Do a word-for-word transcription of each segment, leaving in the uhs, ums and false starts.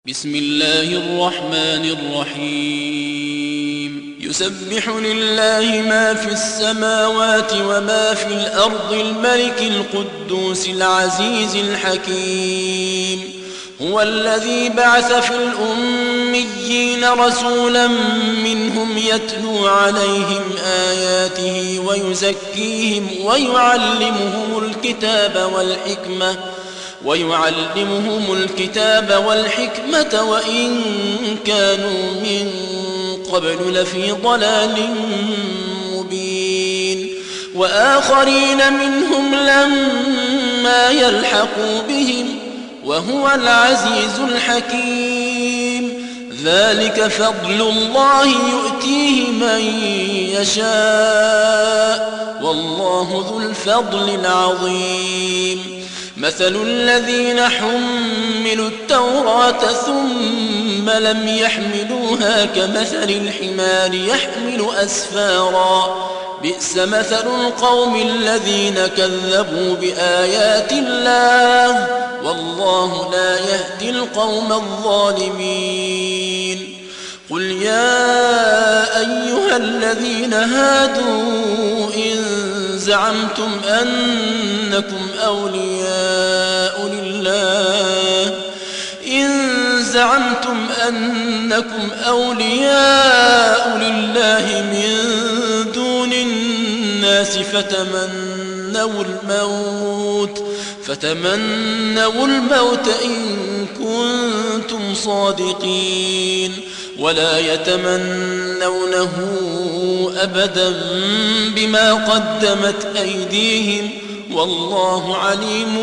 بسم الله الرحمن الرحيم يسبح لله ما في السماوات وما في الأرض الملك القدوس العزيز الحكيم هو الذي بعث في الأميين رسولا منهم يتلو عليهم آياته ويزكيهم ويعلمهم الكتاب والحكمة ويعلمهم الكتاب والحكمة وإن كانوا من قبل لفي ضلال مبين وآخرين منهم لما يلحقوا بهم وهو العزيز الحكيم ذلك فضل الله يؤتيه من يشاء والله ذو الفضل العظيم مثل الذين حملوا التوراة ثم لم يحملوها كمثل الحمار يحمل أسفارا بئس مثل القوم الذين كذبوا بآيات الله والله لا يهدي القوم الظالمين قل يا أيها الذين هادوا إن زعمتم أنكم أولياء لله إن زعمتم أنكم أولياء لله من دون الناس فتمنوا الموت فتمنوا الموت إن كنتم صادقين ولا يتمنونه أبدا بما قدمت أيديهم والله عليم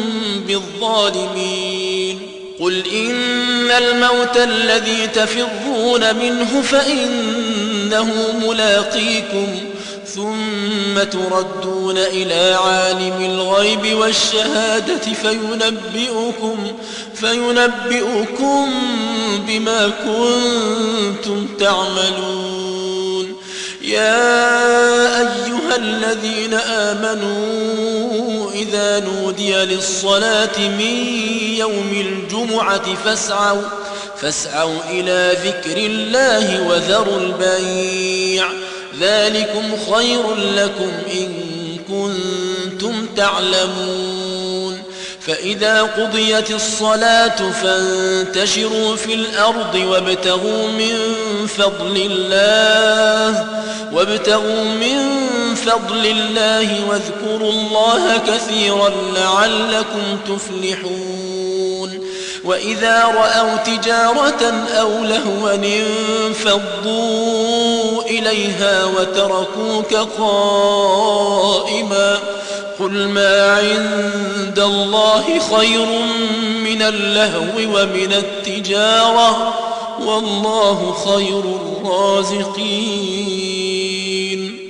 بالظالمين قل إن الموت الذي تفرون منه فإنه ملاقيكم ثم تردون إلى عالم الغيب والشهادة فينبئكم, فينبئكم بما كنتم تعملون يا أيها الذين آمنوا إذا نودي للصلاة من يوم الجمعة فاسعوا, فاسعوا إلى ذكر الله وذروا البيع ذلكم خير لكم إن كنتم تعلمون فإذا قضيت الصلاة فانتشروا في الأرض وابتغوا من فضل الله وابتغوا من فضل الله واذكروا الله كثيرا لعلكم تفلحون وإذا رأوا تجارة أو لهوا انفضوا إليها وتركوك قائما قل ما عند الله خير من اللهو ومن التجارة والله خير الرازقين